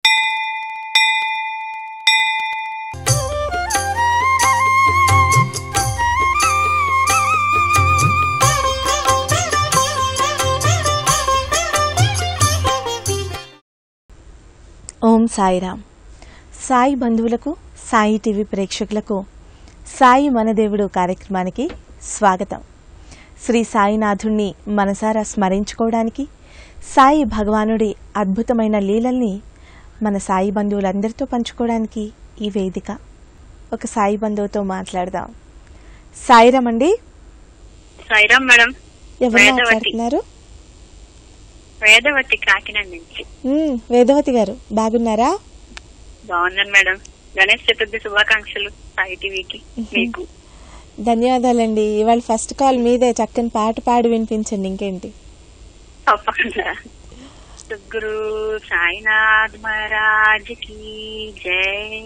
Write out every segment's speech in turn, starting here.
ఓం సాయిరామ్. సాయి బంధువులకు, సాయి టీవీ ప్రేక్షకులకు సాయి మనదేవుడు కార్యక్రమానికి స్వాగతం. శ్రీ సాయినాథుణ్ణి మనసారా స్మరించుకోవడానికి, సాయి భగవానుడి అద్భుతమైన లీలల్ని మన సాయి బంధువులందరితో పంచుకోవడానికి ఈ వేదిక. ఒక సాయి బంధువుతో మాట్లాడదాం. సాయిరామ్ అండి. సాయిరామ్ మేడం. ఎవరు మాట్లాడుతున్నారు? వేదవతి, కాకినాడ నుంచి. వేదవతి గారు బాగున్నారా? బాగున్నాను మేడం. గణేష్ చతుర్థి శుభాకాంక్షలు సాయి టీవీకి. మీకు ధన్యవాదాలండి. ఇవాళ ఫస్ట్ కాల్ మీదే. చక్కని పాట పాడి వినిపించండి. ఇంకేంటి? తప్పకుండా. సద్గురు సాయినాథ్ మహారాజ్ కి జై.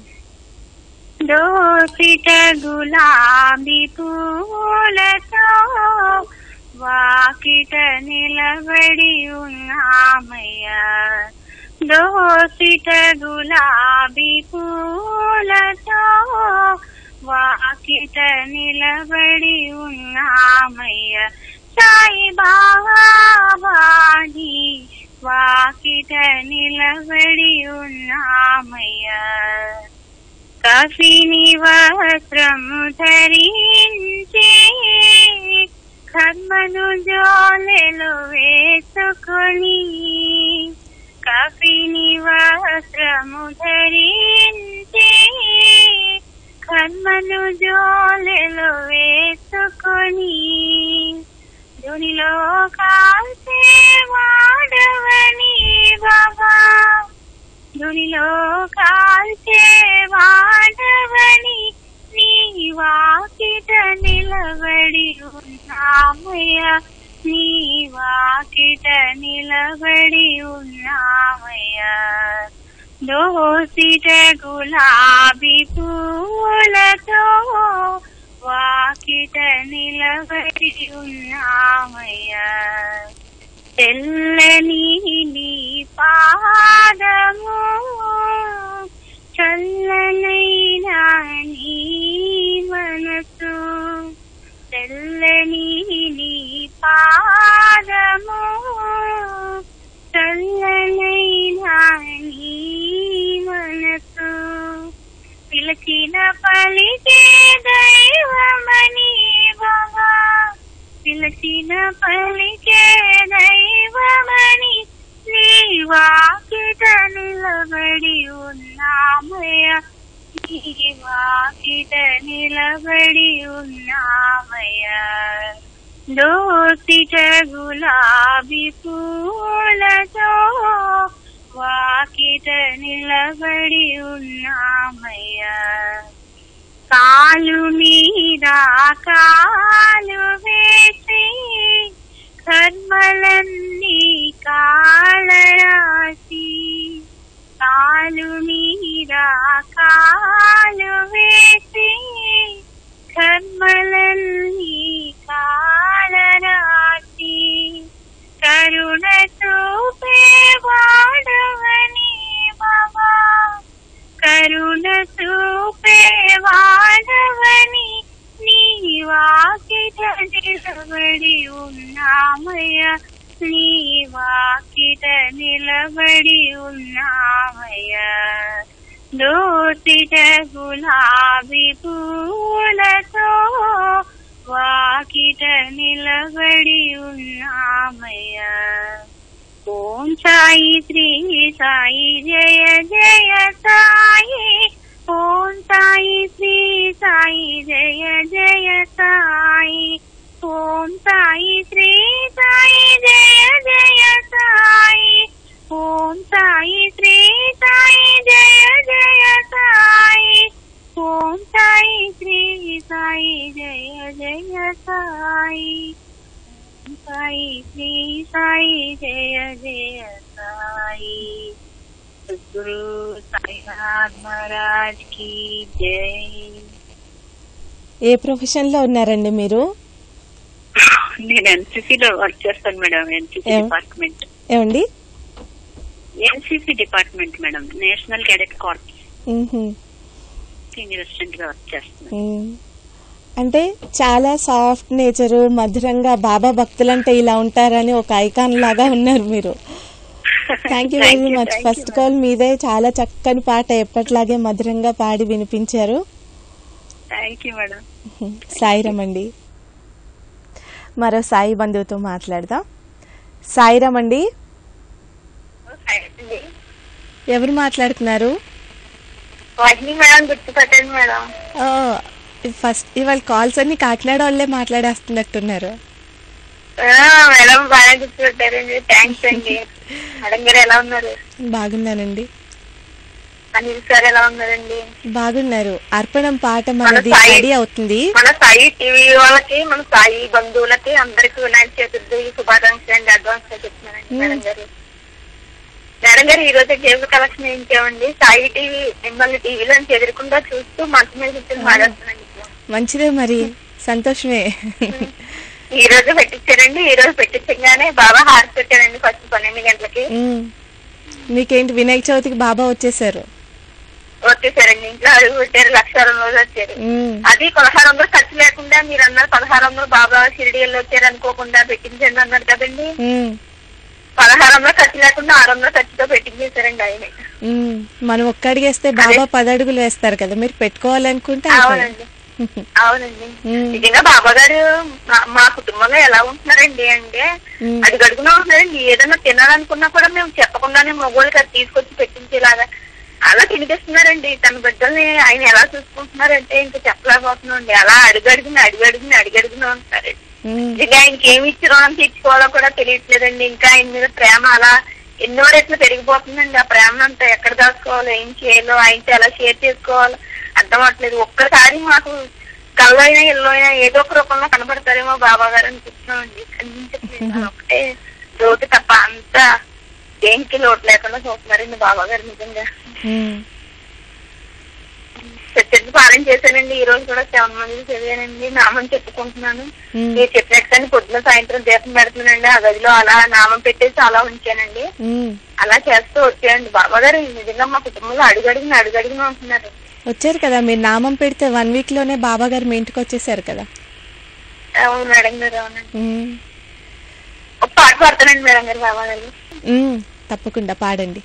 దోసిట గులాబీ పూలతో వాకిట నిలబడి ఉన్నామయ్యా. దోసిట గులాబీ పూలతో వాకిట నిలబడి ఉన్నామయ్యా. సాయి బాబాని వాకిట నిలబడి ఉన్నామయ్యా. కఫిని వస్త్రము ధరించి కర్మను జోలెలు వేసుకొని, కఫిని వస్త్రము ధరించి కర్మను జోలెలు వేసుకొని, ధునిలో కాల్చే వాడవని బాబా, ధునిలో కాల్చే వాడవని నీ వాకిట నిలబడి ఉన్నామయ్యా. నీ వాకిట నిలబడి ఉన్నామయ్యా. దోసిట గులాబీ పూలతో వాకిట నిలబడి ఉన్నామయ్యా. తెల్లని నీ పాదము, చల్లనైనా నీ మనసు, తెల్లని నీ పాదము, చల్లనైనా నీ మనసు, పిలిచిన పలికే దైవమని బాబా, పిలిచిన పలికే దైవమని నీ వాకిట నిలబడి ఉన్నామయ్యా. నీ వాకిట నిలబడి ఉన్నామయ్యా. దోసిట గులాబీ పూలతో వాకిట నిలబడి ఉన్నామయ్యా. కాలు మీద కాలు వేసి కర్మలన్నీ కాళరాసి, కాలు మీద కాలు వేసి కర్మలన్నీ కాళరాసి, కరుణ చూపే వాడవని బాబా, కరుణ చూపే వాడవని నీ వాకిట నిలబడి ఉన్నామయ్యా. నీ వాకిట నిలబడి ఉన్నామయ్యా. దోసిట గులాబీ పూలతో వాకిట నిలబడి ఉన్నామయ్యా. ఓం సాయి శ్రీ సాయి జయ జయ సాయి, ఓం సాయి శ్రీ సాయి జయ జయ సాయి, ఓం సాయి శ్రీ సాయి జయ జయ సాయి, ఓం సాయి శ్రీ సాయి జయ జయ సాయి, ఓం సాయి శ్రీ సాయి జయ జయ సాయి, ఓం సాయి శ్రీ సాయి జయ జయ సాయి. సద్గురు సాయినాథ్ మహారాజ్ కి జై. ఏ ప్రొఫెషన్ లో ఉన్నారండి మీరు? నేను ఎన్సీసీలో వర్క్ చేస్తాను మేడం. NCC department. ఏమండి? NCC department madam, national cadet corps senior assistant గా వర్క్ చేస్తున్నాను. అంటే చాలా సాఫ్ట్ నేచరు, మధురంగా బాబా భక్తులంటే ఇలా ఉంటారని ఒక ఐకాన్ లాగా ఉన్నారు మీరు. Thank you very much. First call మీదే. చాలా చక్కని పాట ఎప్పట్లాగే మధురంగా పాడి వినిపించారు. Thank you madam. సాయిరామ్ అండి. మరో సాయి బంధువుతో మాట్లాడదాం. సాయిరామ్ అండి. ఎవరు మాట్లాడుతున్నారు? మేడం, గుర్తుపట్టండి మేడం. ఫస్ట్ ఇవాళ కాల్స్ అన్ని కాకినాడ వాళ్ళే మాట్లాడేస్తున్నట్టున్నారు. మేడం బాగా గుర్తుపెట్టారండి. థ్యాంక్స్ అండి. మేడం గారు ఎలా ఉన్నారు? బాగున్నానండి. అనిల్ సార్ ఎలా ఉన్నారండి? బాగున్నారు. అర్పణం పాట మనది రెడీ అవుతుంది. మన సాయి టీవీ వాళ్ళకి, మన సాయి బంధువులకి అందరికి వినాయక చతుర్థి శుభాకాంక్షలు అండి. అడ్వాన్స్ గా చెప్తున్నానండి. మేడం గారు ఈ రోజు కేబుల్ కలెక్షన్ ఏంటండి? సాయి టీవీ మిమ్మల్ని టీవీలో ఎదురకుండా చూస్తూ మంచి మీద కూర్చొని మాట్లాడుతున్నాను. మంచిదే, మరి సంతోషమే. ఈ రోజు పెట్టించారండి. ఈ రోజు పెట్టించగానే బాబా హారతి పెట్టారండి ఫస్ట్ 12 గంటలకి. మీకేంటి వినాయక చవితికి బాబా వచ్చేసారండి. ఇంట్లో అడుగు పెట్టారు. 1,00,000 వచ్చారు. అది 1,600 ఖర్చు లేకుండా. మీరు అన్నారు 1,600 బాబా షిరిడీలో వచ్చారు అనుకోకుండా పెట్టించండి అన్నారు కదండి. 1,600 ఖర్చు లేకుండా 600 ఖర్చుతో పెట్టించేశారండి ఆయన. మనం ఒక్క అడిగేస్తే బాబా 10 అడుగులు వేస్తారు కదా, మీరు పెట్టుకోవాలనుకుంటే. అవునండి, అవునండి. నిజంగా బాబా గారు మా కుటుంబంలో ఎలా ఉంటున్నారండి అంటే అడుగడుగునా ఉంటున్నారండి. ఏదైనా తినాలనుకున్నా కూడా మేము చెప్పకుండానే మగోళ్ళకి అది తీసుకొచ్చి పెట్టించేలాగా అలా తినిపిస్తున్నారండి. తన బిడ్డల్ని ఆయన ఎలా చూసుకుంటున్నారంటే ఇంకా చెప్పలేకపోతున్నాండి. అలా అడుగడుగునా ఉంటారండి. ఇంకా ఆయనకి ఏమి ఇచ్చి రుణం తీర్చుకోవాలో కూడా తెలియట్లేదండి. ఇంకా ఆయన మీద ప్రేమ అలా ఎన్నో రెట్లు పెరిగిపోతుందండి. ఆ ప్రేమ అంతా ఎక్కడ దాచుకోవాలో, ఏం చేయాలో, ఆయనతో ఎలా షేర్ చేసుకోవాలో అర్థం అవట్లేదు. ఒక్కసారి మాకు కళ్ళు అయినా ఇల్లు అయినా ఏదో ఒక రూపంలో కనబడతారేమో బాబా గారు అని కూర్చున్నామండి. కనిపించట్లేదు. ఒకటే లోటు తప్ప అంతా దేనికి లోటు లేకుండా చూస్తున్నారండి బాబా గారు. నిజంగా చర్చ పాలన చేశానండి. ఈ రోజు కూడా 7 మంది చదివానండి. నామం చెప్పుకుంటున్నాను. మీరు చెప్పినట్టు పొద్దున సాయంత్రం దీపం పెడుతున్నానండి. ఆ గదిలో అలా నామం పెట్టేసి అలా ఉంచానండి. అలా చేస్తూ వచ్చాయండి. బాబా గారు నిజంగా మా కుటుంబంలో అడుగడుగున ఉంటున్నారు. వచ్చారు కదా, మీరు నామం పెడితే 1 వీక్ లోనే బాబా గారు మీ ఇంటికి వచ్చేసారు కదా. అవును మేడం గారు, అవునండి. ఒక పాట పాడతానండి మేడం గారు బాబా గారు. తప్పకుండా పాడండి.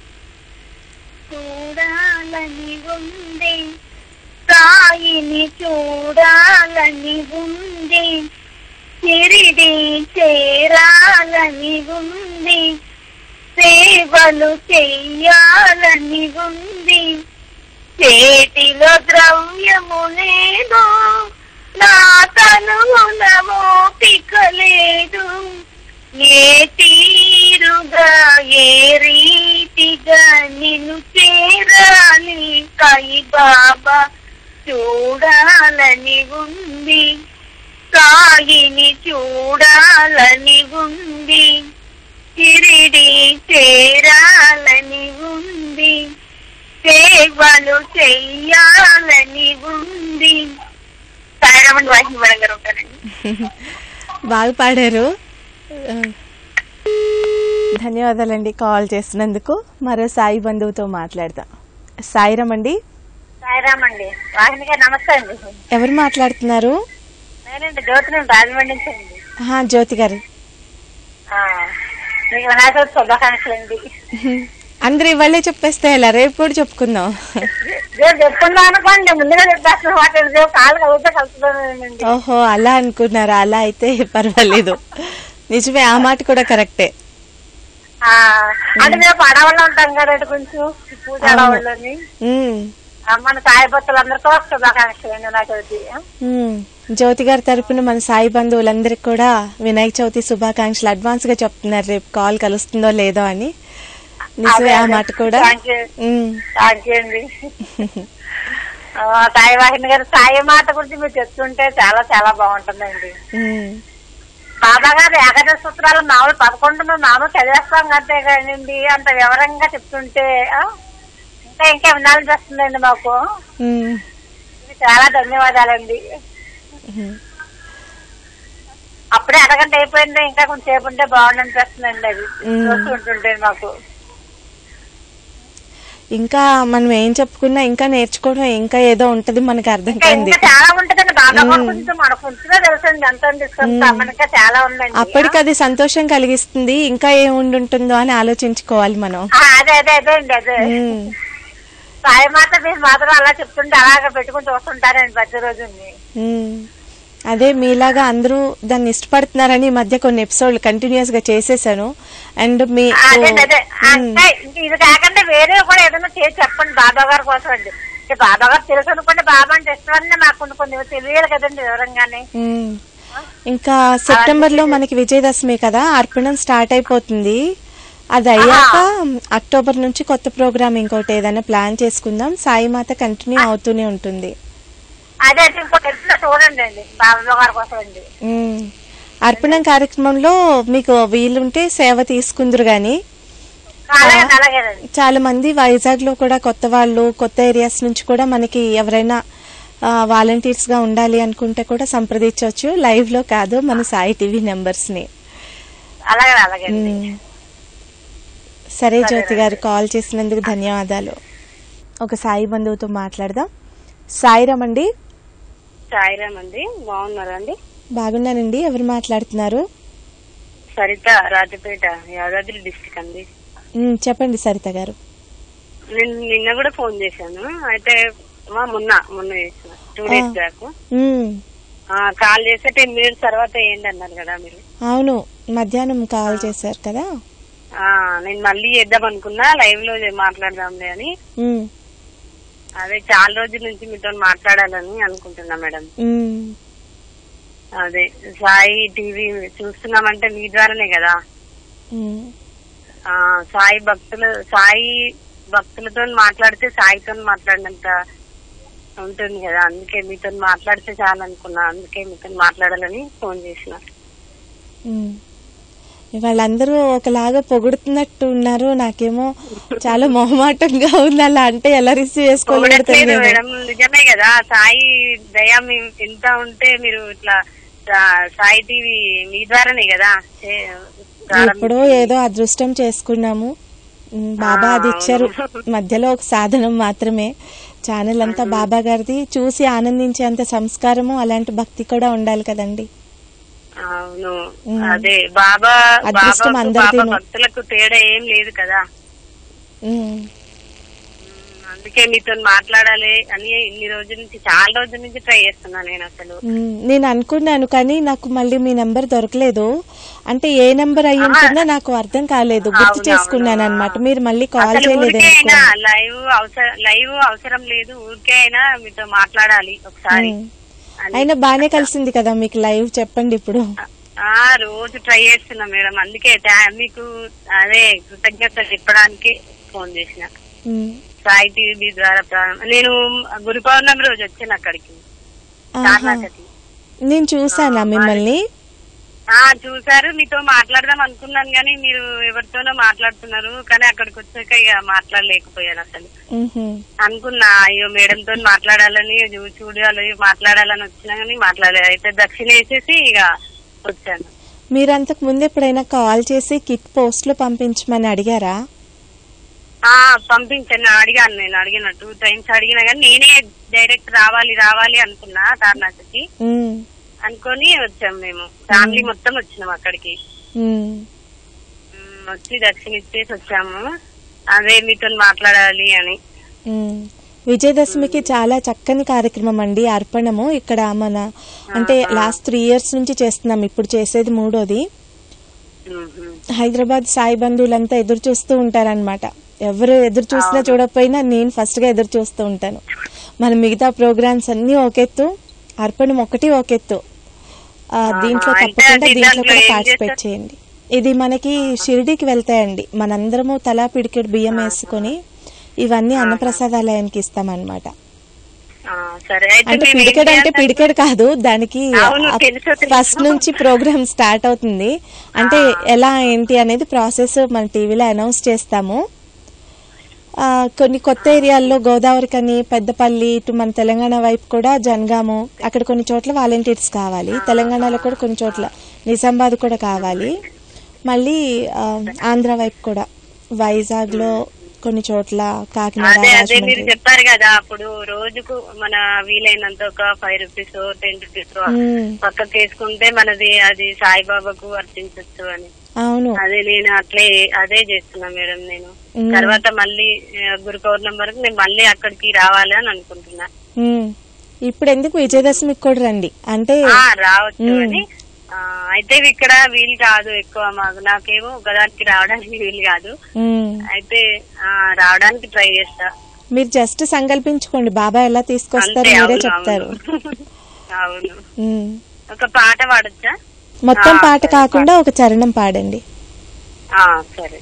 చూడాలని ఉంది సాయిని, చూడాలని ఉంది, షిరిడి చేరాలని ఉంది, సేవలు చెయ్యాలని ఉంది, చేతిలో ద్రవ్యము లేదు, నా తనువున ఓపిక లేదు, ఏ తీరుగా ఏ రీతిగా నిన్ను చేరాలి సాయి బాబా, చూడాలని ఉంది, సాయిని చూడాలని ఉంది, షిరిడి చేరాలని ఉంది, సేవలు చెయ్యాలని ఉంది. సాయిరామన్ వాహిని మేడం గారు ఉంటారండి. బాగా పాడారు. ధన్యవాదాలండి కాల్ చేసినందుకు. మరో సాయి బంధువుతో మాట్లాడదాం. సాయిరామ్ అండి. సాయిరామ్ అండి. వాహిని గారు నమస్తే అండి. ఎవరు మాట్లాడుతున్నారు? నేనండి, జ్యోతి, నేను రాజమండ్రి నుంచి అండి. జ్యోతి గారు, మీకు వినాయక చవితి శుభాకాంక్షలు అండి. అందరు ఇవాళే చెప్పేస్తే ఎలా, రేపు కూడా చెప్పుకుందాం. చెప్పుకుందాం అనుకోండి, ముందుగా చెప్పేస్తున్నా. కాళ్ళు కలిగితే కలుపుతానండి. ఓహో, అలా అనుకున్నారా? అలా అయితే పర్వాలేదు. నిజమే, ఆ మాట కూడా కరెక్టే. అంటే మేము అడవుల్లో ఉంటాం కదండి, కొంచెం పూజ అడవుల్లోని. మన సాయి భక్తులందరికీ శుభాకాంక్షలు అండి వినాయక చవితి. జ్యోతి గారి తరపున మన సాయి బంధువులందరికి కూడా వినాయక చవితి శుభాకాంక్షలు అడ్వాన్స్ గా చెప్తున్నారు. రేపు కాల్ కలుస్తుందో లేదో అని. నిజమే, ఆ మాట కూడా. సాయి వాహిని గారు సాయి మాట గురించి మీరు చెప్తుంటే చాలా చాలా బాగుంటుందండి. బాబా గారు ఏకాదశి సూత్రాలు మామూలు 11 మామూలు చదివేస్తాం అంతే కానివ్వండి, అంత వివరంగా చెప్తుంటే ఇంకా వినాలని వస్తుందండి మాకు. చాలా ధన్యవాదాలండి. అప్పుడే అరగంట అయిపోయింది, ఇంకా కొంచెం సేపు ఉంటే బాగుంది అనిపిస్తుందండి. అది చూస్తుంటుంటే మాకు. ఇంకా మనం ఏం చెప్పుకున్నా ఇంకా నేర్చుకోవడం ఇంకా ఏదో ఉంటది మనకి అర్థం కాంది. చాలా ఉంటదండి బాగా కొంచెం మన కొంచెం తెలుసండి ఎంత మనకి చాలా ఉందండి. అప్పటికి అది సంతోషం కలిగిస్తుంది. ఇంకా ఏం ఉంటుందో అని ఆలోచించుకోవాలి మనం. అదే అదే అదే అండి అదే. సాయి మాత మీరు మాత్రం అలా చెప్తుంటే అలాగా పెట్టుకుని చూస్తుంటారండి ప్రతిరోజు. అదే మీలాగా అందరూ దాన్ని ఇష్టపడుతున్నారని ఈ మధ్య కొన్ని ఎపిసోడ్లు కంటిన్యూస్ గా చేసేసాను. అండ్ మీ ఇది కాకుండా వేరే కూడా ఏదైనా చేసి చెప్పండి బాబా గారి కోసం అండి. బాబా గారు తెలుసు అనుకోండి, బాబా అంటే ఇష్టమని మాకు కొన్ని తెలియాలి కదండి వివరంగానే. ఇంకా సెప్టెంబర్ లో మనకి విజయదశమి కదా, అర్పణం స్టార్ట్ అయిపోతుంది. అది అయ్యాక అక్టోబర్ నుంచి కొత్త ప్రోగ్రామ్ ఇంకోటి ఏదైనా ప్లాన్ చేసుకుందాం. సాయి మాత కంటిన్యూ అవుతూనే ఉంటుంది. అర్పణం కార్యక్రమంలో మీకు వీలుంటే సేవ తీసుకుందరు గాని, చాలా మంది వైజాగ్ లో కూడా కొత్త వాళ్ళు, కొత్త ఏరియాస్ నుంచి కూడా మనకి ఎవరైనా వాలంటీర్స్ గా ఉండాలి అనుకుంటే కూడా సంప్రదించవచ్చు. లైవ్ లో కాదు, మన సాయి టీవీ నెంబర్స్ ని. సరే జ్యోతి గారు, కాల్ చేసినందుకు ధన్యవాదాలు. ఒక సాయి బంధువుతో మాట్లాడదాం. సాయిరామ్ అండి. సాయిరామ్ అండి, బాగున్నారండి? బాగున్నానండి. ఎవరు మాట్లాడుతున్నారు? సరిత, రాజపేట, యాదాద్రి డిస్ట్రిక్ట్ అండి. చెప్పండి సరిత గారు. నేను నిన్న కూడా ఫోన్ చేశాను. అయితే మొన్న చేసిన 2 days బ్యాక్ కాల్ చేస్తే 10 minutes తర్వాత ఏంటి అన్నారు కదా మీరు. అవును, మధ్యాహ్నం కాల్ చేశారు కదా. నేను మళ్ళీ చేద్దాం అనుకున్నా, లైవ్ లో మాట్లాడదాంలే అని. అదే చాలా రోజుల నుంచి మీతో మాట్లాడాలని అనుకుంటున్నా మేడం. అదే సాయి టీవీ చూస్తున్నామంటే మీ ద్వారానే కదా. సాయి భక్తులతో మాట్లాడితే సాయితో మాట్లాడినంత ఉంటుంది కదా. అందుకే మీతో మాట్లాడితే చాలా అనుకున్నా, అందుకే మీతో మాట్లాడాలని ఫోన్ చేసిన. వాళ్ళందరూ ఒకలాగా పొగుడుతున్నట్టు ఉన్నారు. నాకేమో చాలా మొహమాటంగా ఉంది. అలా అంటే ఎలా రిసీవ్ చేసుకోలేదు మేడం. నిజమే కదా, సాయి దయ ఎంత ఉంటే మీరు ఇట్లా సాయి టీవీ మీ ద్వారానే కదా. ఎప్పుడో ఏదో అదృష్టం చేసుకున్నాము. బాబా అది ఇచ్చారు, మధ్యలో ఒక సాధనం మాత్రమే. ఛానల్ అంతా బాబా గారిది. చూసి ఆనందించేంత సంస్కారము, అలాంటి భక్తి కూడా ఉండాలి కదండి. అవును, అదే బాబా భక్తులకు తేడా ఏం లేదు కదా. అందుకే మీతో మాట్లాడాలి అని ఇన్ని రోజుల నుంచి, చాలా రోజుల నుంచి ట్రై చేస్తున్నా నేను. అసలు నేను అనుకున్నాను కానీ నాకు మళ్ళీ మీ నెంబర్ దొరకలేదు. అంటే ఏ నెంబర్ అయ్యి ఉంటుందో నాకు అర్థం కాలేదు, గుర్తు చేసుకున్నాను అనమాట. మీరు మళ్ళీ కాల్ చేయలేదు. లైవ్ అవసరం లేదు, ఊరికే అయినా మీతో మాట్లాడాలి ఒకసారి. అయినా బానే కలిసింది కదా మీకు లైవ్. చెప్పండి ఇప్పుడు. రోజు ట్రై చేస్తున్నా మేడం, అందుకే మీకు అదే కృతజ్ఞత చెప్పడానికి ఫోన్ చేసిన. సాయి టీవీ ద్వారా నేను గురు పౌర్ణమి రోజు వచ్చాను అక్కడికి. నేను చూసానా మిమ్మల్ని? చూసారు, మీతో మాట్లాడదాం అనుకున్నాను కానీ మీరు ఎవరితోనో మాట్లాడుతున్నారు. కానీ అక్కడికి వచ్చాక ఇక మాట్లాడలేకపోయాను అసలు. అనుకున్నా అయ్యో మేడంతో మాట్లాడాలని, చూడాలి మాట్లాడాలని వచ్చినా కానీ మాట్లాడలేదు. అయితే దక్షిణ వేసేసి ఇక వచ్చాను. మీరు అంతకు ముందు ఎప్పుడైనా కాల్ చేసి కిట్ పోస్ట్ లో పంపించమని అడిగారా? పంపించాను, అడిగాను. నేను అడిగిన 2 times అడిగినా కానీ నేనే డైరెక్ట్ రావాలి అనుకున్నా తార్నాకకి అనుకొని వచ్చాం. మేము ఫ్యామిలీ మొత్తం వచ్చినాం అక్కడికి. వచ్చి దక్షిణ ఇచ్చేసి వచ్చాము. అదే మీతో మాట్లాడాలి అని. విజయదశమికి చాలా చక్కని కార్యక్రమం అండి అర్పణము. ఇక్కడ మన అంటే లాస్ట్ 3 years నుంచి చేస్తున్నాం, ఇప్పుడు చేసేది 3వది. హైదరాబాద్ సాయి బంధువులంతా ఎదురు చూస్తూ ఉంటారనమాట. ఎవరు ఎదురు చూసినా చూడకపోయినా నేను ఫస్ట్ గా ఎదురు చూస్తూ ఉంటాను. మన మిగతా ప్రోగ్రామ్స్ అన్ని ఒకెత్తు, అర్పణం ఒకటి ఒకెత్తు. దీంట్లో తప్పకుండా దీంట్లో కూడా పార్టిసిపేట్ చేయండి. ఇది మనకి షిరిడీకి వెళ్తాయండి. మనందరము తలా పిడికెడు బియ్యం వేసుకొని ఇవన్నీ అన్నప్రసాదాలయానికి ఇస్తామన్నమాట. అంటే పిడికెడు అంటే పిడికెడు కాదు, దానికి ఫస్ట్ నుంచి ప్రోగ్రామ్ స్టార్ట్ అవుతుంది. అంటే ఎలా ఏంటి అనేది ప్రాసెస్ మన టీవీలో అనౌన్స్ చేస్తాము. కొన్ని కొత్త ఏరియాల్లో గోదావరి కని, పెద్దపల్లి, ఇటు మన తెలంగాణ వైపు కూడా జనగాము, అక్కడ కొన్ని చోట్ల వాలంటీర్స్ కావాలి. తెలంగాణలో కూడా కొన్ని చోట్ల నిజామాబాద్ కూడా కావాలి. మళ్ళీ ఆంధ్ర వైపు కూడా వైజాగ్ లో కొన్ని చోట్ల కాకినాడ, అదే మీరు రాజమండ్రి. చెప్పారు కదా అప్పుడు రోజుకు మన వీలైనంత ఒక 5 రూపీస్ 10 రూపీస్ పక్కకు వేసుకుంటే మనది అది సాయిబాబాకు అర్పించచ్చు అని. అవును, అదే నేను అదే చేస్తున్నా మేడం. నేను తర్వాత మళ్ళీ గురు పౌర్ణమి వరకు నేను మళ్ళీ అక్కడికి రావాలి అని అనుకుంటున్నా. ఇప్పుడు ఎందుకు విజయదశమికి కూడా రండి అంటే రావచ్చు అని. అయితే ఇక్కడ వీలు కాదు ఎక్కువ మాకు, నాకేమో ఒకదానికి రావడానికి వీలు కాదు. అయితే రావడానికి ట్రై చేస్తా. మీరు జస్ట్ సంకల్పించుకోండి, బాబా ఎలా తీసుకొస్తారు మీరే చెప్తారు. అవును. ఒక పాట పాడొచ్చా? మొత్తం పాట కాకుండా ఒక చరణం పాడండి. సరే.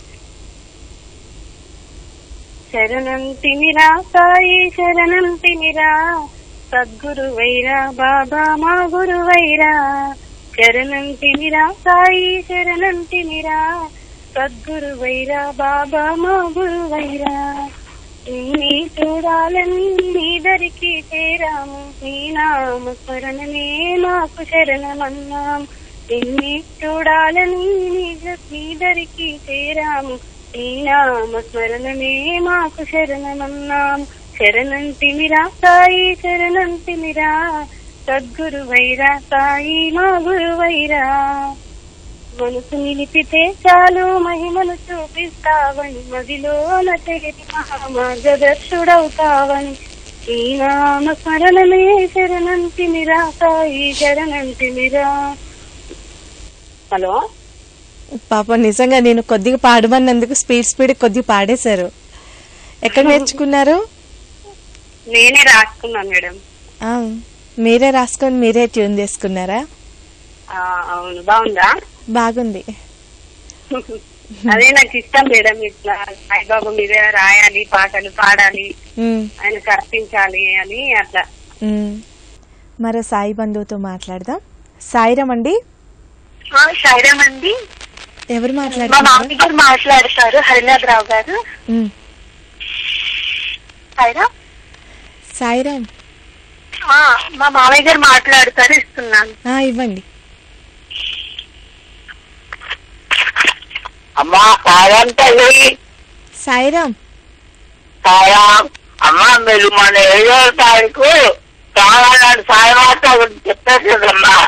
శరణం తిమిరా సాయి శరణం తిమిరా, సద్గురు వైరా బాబా మా గురు వైరా. శరణం తిమిరా సాయి శరణం తిమిరా, సద్గురు వైరా బాబా మా గురు వైరా. నిన్నే చూడాలని నీ దరికి చేరాము, నీ నామ స్మరణమే మాకు శరణమన్నాం. నిన్నే చూడాలని నీ దరికి చేరాము, నీ నామ స్మరణమే మాకు శరణమన్నాం. శరణం తిమిరా సాయి శరణం తిమిరా, సద్గురు వైరా సాయి మా గురు వైరా. మనసు నిలిపితే చాలు మహిమను చూపిస్తావని, మదిలోన తెగటి మార్గదర్శుడవుతావని. ఈ నామ స్మరణమే శరణం తిమిరా సాయి శరణం తిమిరా. హలో పాప, నిజంగా నేను కొద్దిగా పాడమన్నందుకు స్పీడ్ కొద్దిగా పాడేశారు. ఎక్కడ నేర్చుకున్నారు? నేనే రాసుకున్నాను మేడం. మీరే రాసుకొని మీరే ట్యూన్ చేసుకున్నారా? అవును. బాగుందా? బాగుంది. అదే నాకు ఇష్టం మేడం, ఇట్లా సాయిబాబా మీద రాయాలి, పాటలు పాడాలి, ఆయనకు అర్పించాలి అని అట్లా. మరో సాయి బంధువుతో మాట్లాడదాం. సాయిరామ్ అండి. సాయిరామ్ అండి. ఎవరు మా మామయ్య గారు మాట్లాడతారు, హరినాథరావు గారు. సాయిరామ్. సాయిరామ్. మా మామయ్య గారు మాట్లాడతారు, ఇస్తున్నాను. ఇవ్వండి. అమ్మా సాయిరామ్ తల్లి. సాయిరామ్. సాయిరామ్. అమ్మా మీరు మన 7వ తారీఖు రావాలని సాయిమాత గురించి చెప్పారు కదమ్మా.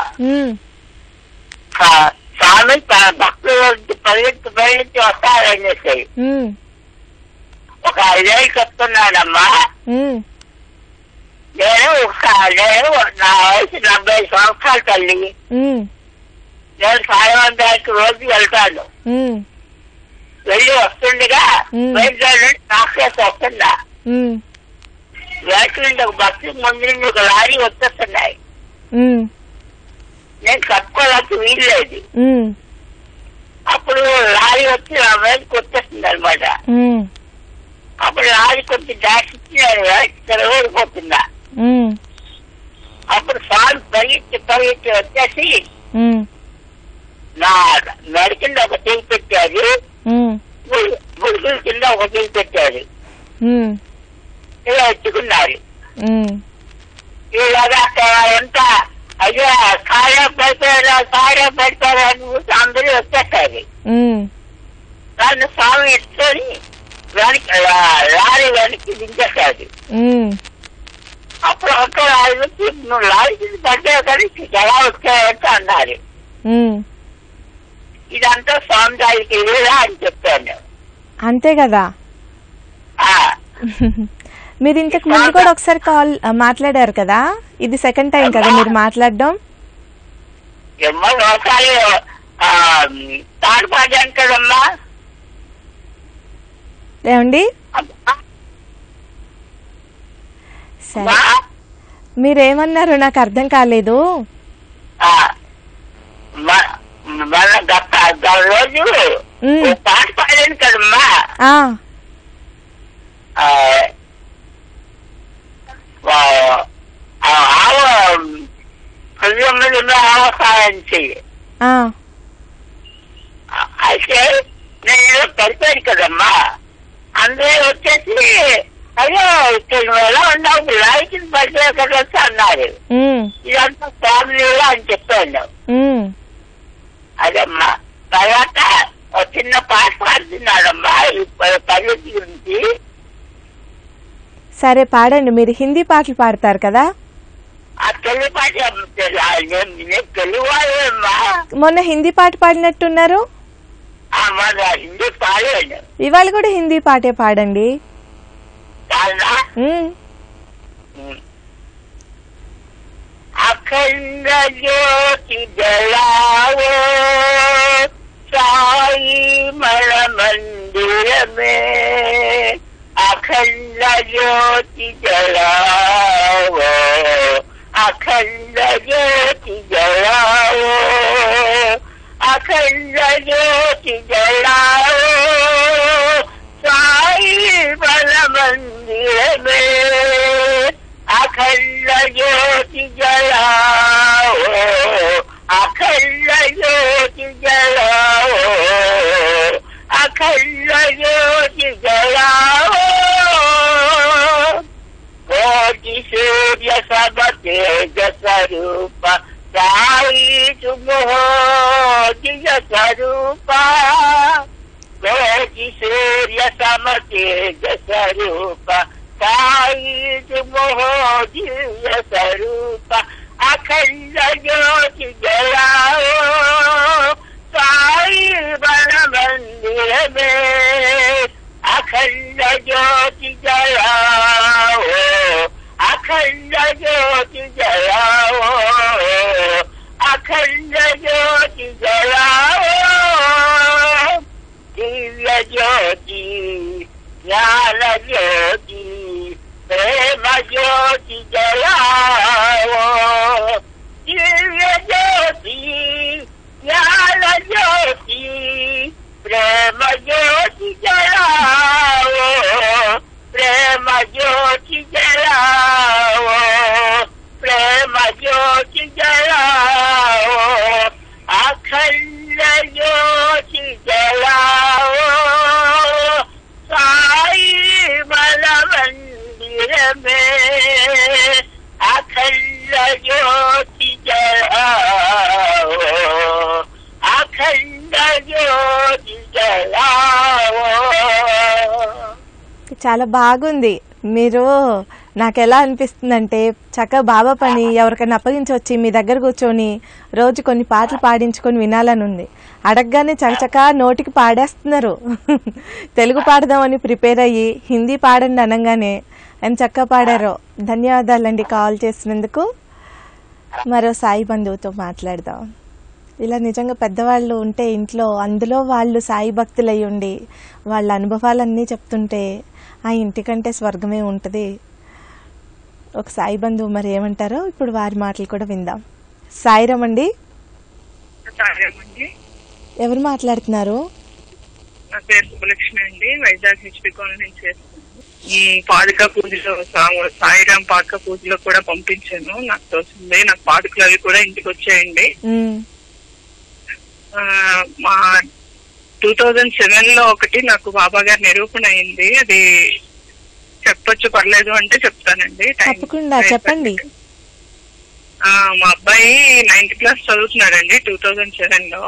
స్వామి భక్తుల పరిగెత్తి వస్తారని చెప్పి ఒక 5 ఏళ్ళు చెప్తున్నాడమ్మా. నేను నా వయసు 70 సంవత్సరాలు తల్లి. నేను సాయిబాబాకి రోజు వెళ్తాను. వెళ్ళి వస్తుండగా వైద్యుల నుండి రాక్షసు వస్తుందా, వేటి నుండి ఒక బస్సు ముందు నుండి ఒక లారీ వచ్చేస్తున్నాయి. నేను కట్టుకోవాల్సి వీల్లేదు. అప్పుడు లారీ వచ్చి నా మీదకి వచ్చేస్తుంది అనమాట. అప్పుడు లారీ కొంచెం డాష్ ఇచ్చి నేను ఓడిపోతున్నా. అప్పుడు స్వామి పరిగెత్తి వచ్చేసి నా మెడ కింద ఒక చెయ్యి పెట్టాడు, గుడుగుల కింద ఒక చెయ్యి పెట్టాడు. ఇలా ఎత్తుకున్నారు. ఇలాగా ఎంత అయ్యో సారా పడిపోయారా అని అందరూ వచ్చేస్తారు. దాన్ని స్వామి ఎత్తుకొని లారీ వెనక్కి దించేశాడు. అప్పుడు ఒక లారీ వచ్చి నువ్వు లారీ కింద పడ్డావు కానీ ఎలా వచ్చావంటే అన్నారు. ఇదంతా స్వామి దానికి వెళ్ళా అని చెప్పాను. అంతే కదా. మీరు ఇంతకు ముందు కూడా ఒకసారి కాల్ మాట్లాడారు కదా, ఇది సెకండ్ టైం కదా మీరు మాట్లాడడం? ఒకసారి తాడుపాడాను కదమ్మా. ఏమండి సరే, మీరేమన్నారు నాకు అర్థం కాలేదు. రోజు పాట పాడాను కదమ్మా. అయితే నేను పడిపోయాను కదమ్మా. అందరూ వచ్చేసి అయ్యో ఇక్కడ నువ్వు ఎలా ఉన్నావు, లాయికి పడిపోయా కదా అన్నారు. ఇదంతా ఫ్యామిలీలో అని చెప్పాను. అదమ్మా. తర్వాత చిన్న పాట పాడుతున్నాడమ్మా పద్ధతి గురించి. సరే పాడండి. మీరు హిందీ పాటలు పాడతారు కదా? తెలుగు పాట తెలుగు వాళ్ళమ్మా. మొన్న హిందీ పాట పాడినట్టున్నారు. హిందీ పాడండి. ఇవాళ కూడా హిందీ పాటే పాడండి. అఖండ జ్యోతి జలావో సాయి మన మందిరమే, అఖండ జ్యోతి జలావో, అఖండ జ్యోతి జలావో, అఖండ జ్యోతి జలావో సాయి మన మందిరమే, అఖండ జ్యోతి జలావో, అఖండ జ్యోతి జలావో, అఖండ జ్యోతి జలావో, కోటి సూర్య సమ తేజ స్వరూప సాయి తుమోదియ స్వరూప, కోటి సూర్య సమ తేజ స్వరూప సాయి తుమోదియ స్వరూప, అఖండ జ్యోతి జలావో సాయి మన మందిరమే, అఖండ జ్యోతి జలావో, అఖండ జ్యోతి జలావో, అఖండ జ్యోతి జలావో, దివ్య జ్యోతి జ్ఞాన జ్యోతి ప్రేమ జ్యోతి జలావో, దివ్య జ్యోతి జ్ఞాన జ్యోతి ప్రేమ జ్యోతి జలావో, ప్రేమ జ్యోతి జలావో, ప్రేమ జ్యోతి జలావో, అఖండ జ్యోతి జలావో సాయి మన మందిరమే, అఖండ జ్యోతి జలావో, అఖండ జ్యోతి జలావో. చాలా బాగుంది. మీరు నాకు ఎలా అనిపిస్తుందంటే చక్కగా బాబా పని ఎవరికైనా అప్పగించి వచ్చి మీ దగ్గర కూర్చొని రోజు కొన్ని పాటలు పాడించుకొని వినాలని ఉంది. అడగగానే చకచకా నోటికి పాడేస్తున్నారు. తెలుగు పాడదామని ప్రిపేర్ అయ్యి హిందీ పాడండి అనగానే ఎంత చక్కగా పాడారో. ధన్యవాదాలండి కాల్ చేసినందుకు. మరో సాయి బంధువుతో మాట్లాడదాం. ఇలా నిజంగా పెద్దవాళ్ళు ఉంటే ఇంట్లో, అందులో వాళ్ళు సాయి భక్తులు అయి ఉండి వాళ్ళ అనుభవాలన్నీ చెప్తుంటే ఆ ఇంటికంటే స్వర్గమే ఉంటుంది. ఒక సాయి బంధువు మరి ఏమంటారో ఇప్పుడు వారి మాటలు కూడా విందాం. సాయిరామ్ అండి. ఎవరు మాట్లాడుతున్నారు? నా పేరు సుబ్బలక్ష్మి అండి, వైజాగ్ హెచ్పి కాలనీ నుంచి చేస్తున్నాను. ఈ పాదుక పూజలో సాయిరాం పాదుక పూజలో కూడా పంపించాను. నాకు తోచింది, నాకు పాదుకలు అవి కూడా ఇంటికి వచ్చాయండి. మా 2007 లో ఒకటి నాకు బాబా గారి నిరూపణ అయింది. అది చెప్పొచ్చు, పర్లేదు అంటే చెప్తానండి. తప్పకుండా చెప్పండి. మా అబ్బాయి 9th క్లాస్ చదువుతున్నాడండి 2007 లో.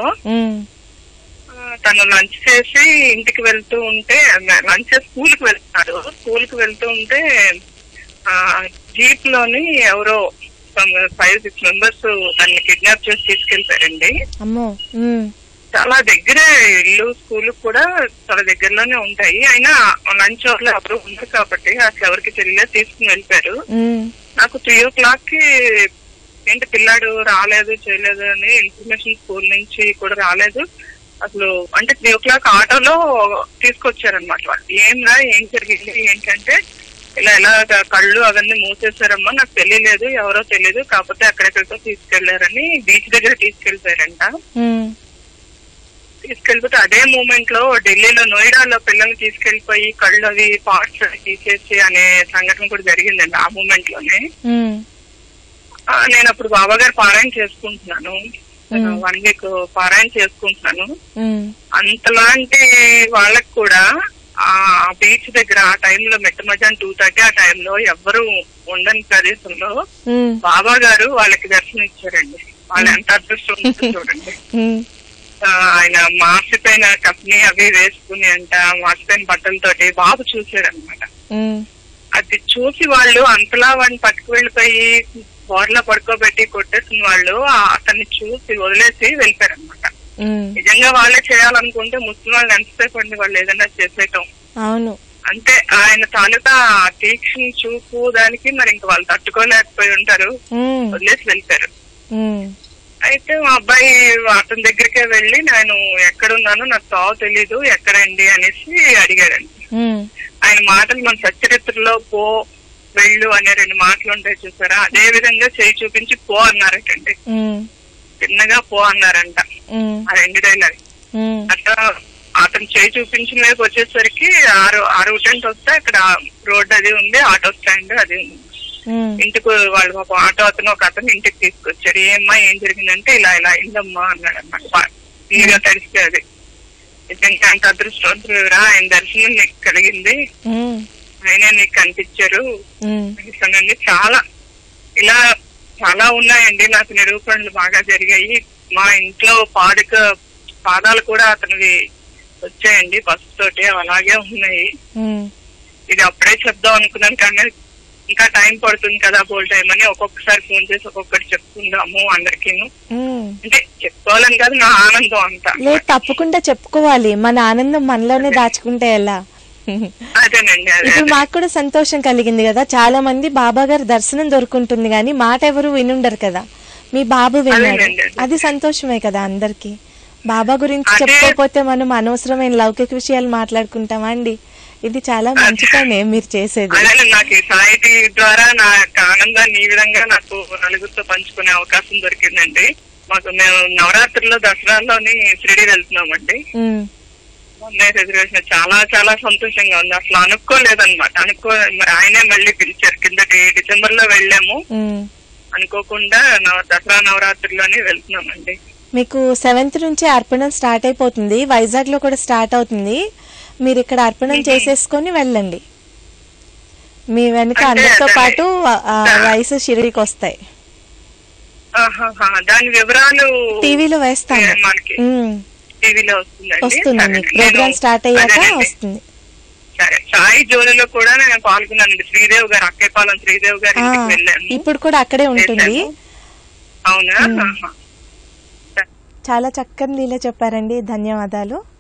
తను లంచ్ చేసి ఇంటికి వెళ్తూ ఉంటే, లంచ్ చేసి స్కూల్ కి వెళ్తున్నాడు. స్కూల్ కి వెళ్తూ ఉంటే జీప్ లోని ఎవరో 5-6 మెంబర్స్ తనని కిడ్నాప్ చేసి తీసుకెళ్తారండి. చాలా దగ్గరే ఇల్లు, స్కూల్ కూడా చాలా దగ్గరలోనే ఉంటాయి. అయినా లంచ్ అవర్ లో ఎవరు ఉండరు కాబట్టి అసలు ఎవరికి తెలియలేదు, తీసుకుని వెళ్ళిపోయారు. నాకు 3 o'clock కి ఏంటి పిల్లాడు రాలేదు చేయలేదు అని ఇన్ఫర్మేషన్ స్కూల్ నుంచి కూడా రాలేదు అసలు. అంటే 3 o'clock ఆటోలో తీసుకొచ్చారనమాట వాళ్ళు. ఏం జరిగింది ఏంటంటే, ఇలా కళ్ళు అవన్నీ మూసేశారమ్మా, నాకు తెలియలేదు, ఎవరో తెలియదు, కాకపోతే అక్కడెక్కడికో తీసుకెళ్లారని బీచ్ దగ్గర తీసుకెళ్తారంట. తీసుకెళ్లిపోతే అదే మూమెంట్ లో ఢిల్లీలో నోయిడాలో పిల్లల్ని తీసుకెళ్లిపోయి కళ్ళు అవి పార్ట్స్ తీసేసి అనే సంఘటన కూడా జరిగిందండి ఆ మూమెంట్ లోనే. నేను అప్పుడు బాబా గారు పారాయణ చేసుకుంటున్నాను, 1 week పారాయణ చేసుకుంటున్నాను. అంతలాంటి వాళ్ళకి కూడా ఆ బీచ్ దగ్గర ఆ టైంలో మెట్ట మధ్యాహ్నం 2:30 ఆ టైంలో ఎవ్వరు ఉండని ప్రదేశంలో బాబా గారు వాళ్ళకి దర్శనం ఇచ్చారండి. వాళ్ళు ఎంత అదృష్టం చూడండి. ఆయన మార్చిపోయిన కప్ని అవి వేసుకుని అంట మార్చిపోయిన బట్టలతోటి బాబు చూసాడనమాట. అది చూసి వాళ్ళు అంతలా వాడిని పట్టుకు వెళ్ళిపోయి బోర్లో పడుకోబెట్టి కొట్టేసిన వాళ్ళు అతన్ని చూసి వదిలేసి వెళ్ళిపోయారనమాట. నిజంగా వాళ్ళే చేయాలనుకుంటే ముస్లిం వాళ్ళు ఎంతసేపు అండి వాళ్ళు ఏదైనా చేసేయటం. అవును, అంటే ఆయన తాలూకా తీక్షణ చూపు దానికి మరి ఇంక వాళ్ళు తట్టుకోలేకపోయి ఉంటారు, వదిలేసి వెళ్ళిపోయారు. అయితే మా అబ్బాయి అతని దగ్గరికే వెళ్ళి నేను ఎక్కడున్నాను నాకు తావు తెలీదు ఎక్కడండి అనేసి అడిగాడండి. ఆయన మాటలు మన సచ్చరిత్రలో పో వెళ్ళు అనే 2 మాటలు ఉంటాయి చూసారా, అదే విధంగా చేయి చూపించి పో అన్నారటండి. చిన్నగా పో అన్నారంట ఆ 2 డైలాగ్. అట్లా అతను చేయి చూపించిన వైపు వచ్చేసరికి 6:10 వస్తే అక్కడ రోడ్ అది ఉంది, ఆటో స్టాండ్ అది ఉంది. ఇంటికి వాళ్ళు ఒక ఆటో అతను ఒక అతను ఇంటికి తీసుకొచ్చారు. ఏమ్మా ఏం జరిగిందంటే ఇలా ఇలా అయిందమ్మా అన్నాడు అన్నమాట. నీగా తడిస్తే అది నిజంగా అంత అదృష్టవంతురా, ఆయన దర్శనం నీకు కలిగింది, ఆయన నీకు కనిపించారు అనిసండి. చాలా ఇలా చాలా ఉన్నాయండి నాకు నిరూపణలు బాగా జరిగాయి. మా ఇంట్లో పాదాలు కూడా అతనివి వచ్చాయండి పసుపు తోటి, అలాగే ఉన్నాయి. ఇది అప్పుడే చెప్దాం అనుకున్నాను కానీ ఇంకా టైం పడుతుంది కదా బోల్ టైం అని ఒక్కొక్కసారి ఫోన్ చేసి ఒక్కొక్కటి చెప్పుకుందాము అందరికి. అంటే చెప్పుకోవాలని కాదు, నా ఆనందం అంతా. లేదు, తప్పకుండా చెప్పుకోవాలి. మన ఆనందం మనలోనే దాచుకుంటే ఎలా? అదేనండి. ఇప్పుడు మాకు కూడా సంతోషం కలిగింది కదా. చాలా మంది బాబా గారి దర్శనం దొరుకుంటుంది కానీ మాట ఎవరు వినుండరు కదా, మీ బాబు విన్నాడు, అది సంతోషమే కదా అందరికి. బాబా గురించి చెప్పుకోకపోతే మనం అనవసరమైన లౌకిక విషయాలు మాట్లాడుకుంటామా అండి? ఇది చాలా మంచి పని మీరు చేసేది. నాకు ఈ సాహితీ ద్వారా నా యొక్క ఆనందాన్ని ఈ విధంగా నాకు నలుగురితో పంచుకునే అవకాశం దొరికిందండి. మేము నవరాత్రిలో దసరాలోని షిరిడి వెళ్తున్నామండి. రిజర్వేషన్ చాలా చాలా సంతోషంగా ఉంది. అసలు అనుకోలేదన్నమాట. ఆయనే మళ్ళీ పిలిచారు. కిందటి డిసెంబర్ లో వెళ్ళాము, అనుకోకుండా దసరా నవరాత్రిలోనే వెళ్తున్నామండి. మీకు 7th నుంచి అర్పణం స్టార్ట్ అయిపోతుంది, వైజాగ్ లో కూడా స్టార్ట్ అవుతుంది. మీరు ఇక్కడ అర్పణం చేసేసుకొని వెళ్ళండి. మీ వెనుక అందరితో పాటు రైస్ షిరిడికి వస్తాయి. దాని వివరాలు టీవీలో వేస్తాను, వస్తుంది. మీకు ప్రోగ్రామ్ స్టార్ట్ అయ్యాక వస్తుంది. సాయి జోలిలో కూడా నేను పాల్గొన్నాను. శ్రీదేవ్ గారు, అక్కేపాలెం శ్రీదేవ్ గారు ఇప్పుడు కూడా అక్కడే ఉంటుంది. అవునా? చాలా చక్కని లీల చెప్పారండి, ధన్యవాదాలు.